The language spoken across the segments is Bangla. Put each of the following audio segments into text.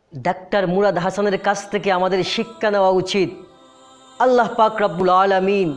ডাক্তার মুরাদ হাসানের কাছ থেকে আমাদের শিক্ষা নেওয়া উচিত। আল্লাহ পাক রব্বুল আলামিন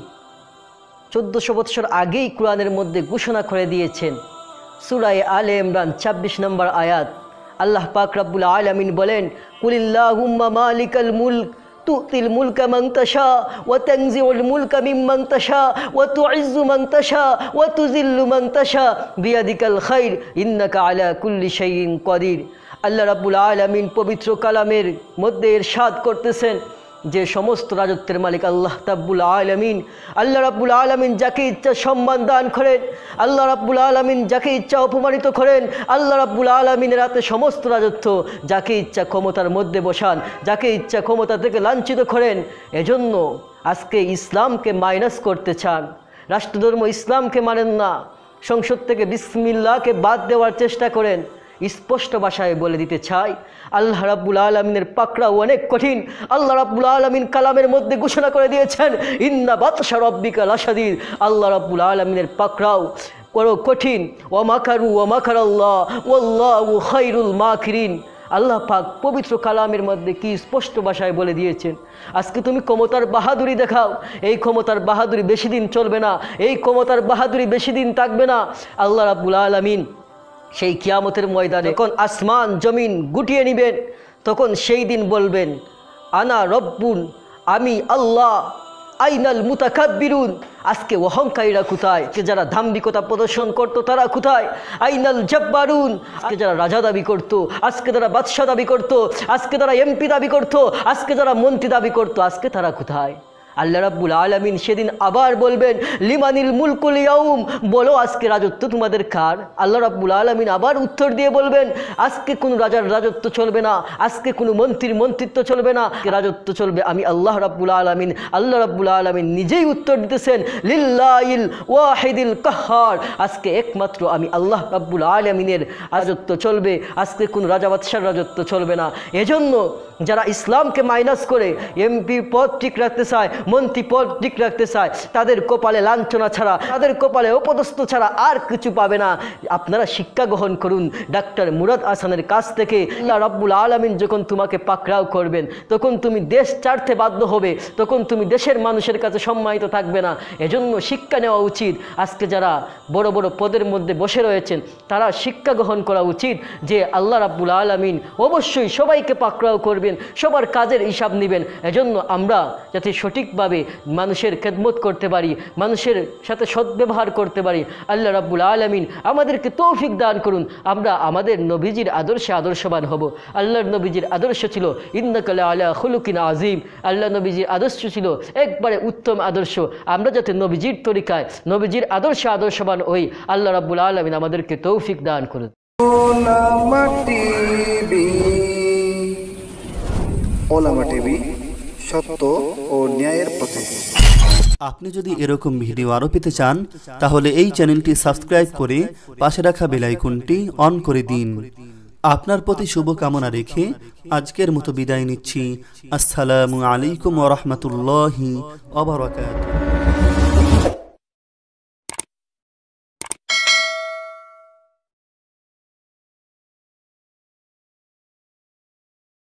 1400 বৎসর আগেই কোরআনের মধ্যে ঘোষণা করে দিয়েছেন। সূরা আলে ইমরান 26 নম্বর আয়াত আল্লাহ পাক রব্বুল আলামিন বলেন, কুলিল্লাহুম্মা মালিকাল মুলক তুতিল মুলকা মান তাশা ওয়া তানজিউল মুলকা মিম্মান তাশা ওয়া তুইজ্জু মান তাশা ওয়া তুযিল্লু মান তাশা বিয়াদিকাল খায়র ইন্নাকা আলা কুল্লি শাইইন কাদির। আল্লাহ রাব্বুল আলামিন পবিত্র কালামের মধ্যে ইরশাদ করতেছেন যে সমস্ত রাজত্বের মালিক আল্লাহ রাব্বুল আলামিন। আল্লাহ রাব্বুল আলামিন যাকে ইচ্ছা সম্মান দান করেন, আল্লাহ রাব্বুল আলামিন যাকে ইচ্ছা অপমানিত করেন। আল্লাহ রাব্বুল আলামিনের হাতে সমস্ত রাজত্ব, যাকে ইচ্ছা ক্ষমতার মধ্যে বসান, যাকে ইচ্ছা ক্ষমতা থেকে লাঞ্ছিত করেন। এজন্য আজকে ইসলামকে মাইনাস করতে চান, রাষ্ট্রধর্ম ইসলামকে মানেন না, সংসদ থেকে বিসমিল্লাহকে বাদ দেওয়ার চেষ্টা করেন। স্পষ্ট ভাষায় বলে দিতে চাই, আল্লাহ রাব্বুল আলামিনের পাকড়াও অনেক কঠিন। আল্লাহ রাব্বুল আলামিন কালামের মধ্যে ঘোষণা করে দিয়েছেন, ইন্না বাতশা রাব্বিকা লাশাদীদ। আল্লাহ রাব্বুল আলামিনের পাকড়াও বড় কঠিন। ওয়া মাকারু ওয়া মাকারাল্লাহ ওয়াল্লাহু খায়রুল মাকিরিন। আল্লাহ পাক পবিত্র কালামের মধ্যে কি স্পষ্ট ভাষায় বলে দিয়েছেন। আজকে তুমি ক্ষমতার বাহাদুরি দেখাও, এই ক্ষমতার বাহাদুরি বেশি দিন চলবে না, এই ক্ষমতার বাহাদুরি বেশি দিন থাকবে না। আল্লাহ রাব্বুল আলামিন সেই কিয়ামতের ময়দানে যখন আসমান জমিন গুটিয়ে নেবেন, তখন সেই দিন বলবেন, আনা রব্বুন, আমি আল্লাহ, আইনাল মুতাকাব্বিরুন। আজকে অহংকারীরা কোথায়? যারা দাম্ভিকতা প্রদর্শন করতো তারা কোথায়? আইনাল জব্বারুন। আজকে যারা রাজা দাবি করতো, আজকে যারা বাদশা দাবি করতো, আজকে যারা এমপি দাবি করতো, আজকে যারা মন্ত্রী দাবি করতো, আজকে তারা কোথায়? আল্লাহ রাব্বুল আলামিন সেদিন আবার বলবেন, লিমানিল মুলকুল ইয়াউম, বলো আজকে রাজত্ব তোমাদের কার? আল্লাহ রাব্বুল আলামিন আবার উত্তর দিয়ে বলবেন, আজকে কোনো রাজার রাজত্ব চলবে না, আজকে কোনো মন্ত্রীর মন্ত্রিত্ব চলবে না, রাজত্ব চলবে আমি আল্লাহ রাব্বুল আলামিন। আল্লাহ রাব্বুল আলামিন নিজেই উত্তর দিতেছেন, লিল্লাহিল ওয়াহিদিল কাহ্হার। আজকে একমাত্র আমি আল্লাহ রাব্বুল আলামিনের রাজত্ব চলবে, আজকে কোনো রাজা বাদশার রাজত্ব চলবে না। এজন্য যারা ইসলামকে মাইনাস করে এমপি পদ ঠিক রাখতে চায়, মন্ত্রী পদ ঠিক রাখতে চায়, তাদের কপালে লাঞ্ছনা ছাড়া, তাদের কপালে অপদস্থ ছাড়া আর কিছু পাবে না। আপনারা শিক্ষা গ্রহণ করুন ডাক্তার মুরাদ হাসানের কাছ থেকে। আল্লাহ রাব্বুল আলামিন যখন তোমাকে পাকড়াও করবেন, তখন তুমি দেশ ছাড়তে বাধ্য হবে, তখন তুমি দেশের মানুষের কাছে সম্মানিত থাকবে না। এজন্য শিক্ষা নেওয়া উচিত। আজকে যারা বড় বড় পদের মধ্যে বসে রয়েছেন, তারা শিক্ষা গ্রহণ করা উচিত যে আল্লাহ রাব্বুল আলামিন অবশ্যই সবাইকে পাকড়াও করবেন, সবার কাজের হিসাব নেবেন। এজন্য আমরা যাতে সঠিকভাবে মানুষের খেদমত করতে পারি, মানুষের সাথে সদ্ব্যবহার করতে পারি, আল্লাহ রাব্বুল আলামিন আমাদেরকে তৌফিক দান করুন। আমরা আমাদের নবীজির আদর্শে আদর্শবান হব। আল্লাহর নবীজির আদর্শ ছিল ইন্নাকা লাআলা খুলুকিন আযীম। আল্লাহ নবীজির আদর্শ ছিল একবারে উত্তম আদর্শ। আমরা যাতে নবীজির তরিকায়, নবীজির আদর্শে আদর্শবান হই, আল্লাহ রাব্বুল আলামিন আমাদেরকে তৌফিক দান করুন। ওলামা টিভি, সত্য ও ন্যায়ের পথে। আপনি যদি এরকম ভিডিও আরো পেতে চান, তাহলে এই চ্যানেলটি সাবস্ক্রাইব করে পাশে রাখা বেল আইকনটি অন করে দিন। আপনার প্রতি শুভকামনা রেখে আজকের মতো বিদায় নিচ্ছি। আসসালামু আলাইকুম ওয়া রাহমাতুল্লাহি ওয়া বারাকাতুহু।